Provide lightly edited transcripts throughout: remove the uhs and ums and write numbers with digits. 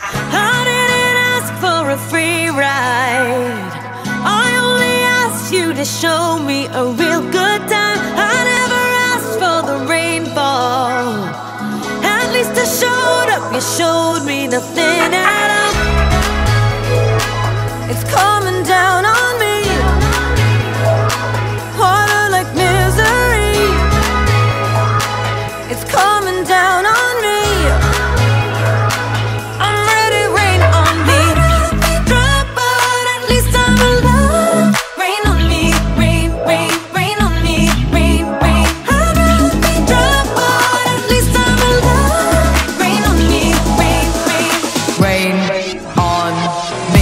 I didn't ask for a free ride. I only asked you to show me a real good time. I never asked for the rainfall. At least I showed up, you showed me nothing at all. It's coming down on me, water like misery. It's coming down on me. I'm ready, rain on me. Drop, but at least I'm alive. Rain on me, rain, rain, rain on me, rain, rain. I'd rather be drop, but at least I'm alive. Rain on me, rain, rain. Rain on me.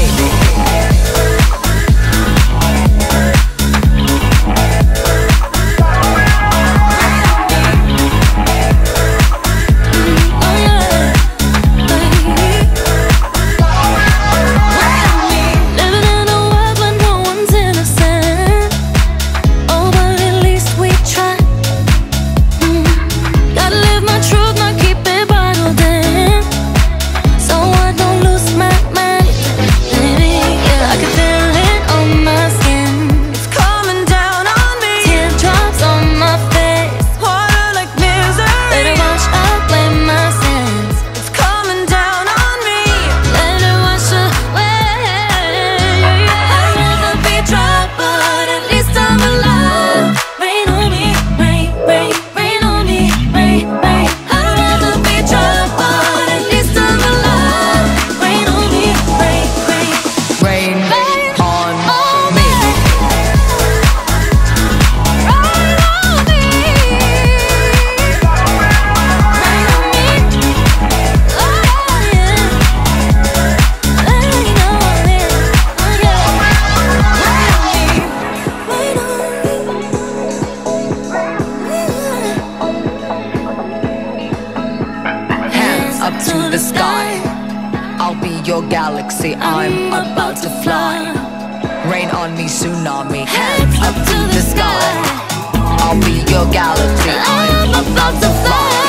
Up to the sky, I'll be your galaxy, I'm about to fly. Rain on me, tsunami. Hands up to the sky, I'll be your galaxy, I'm about to fly.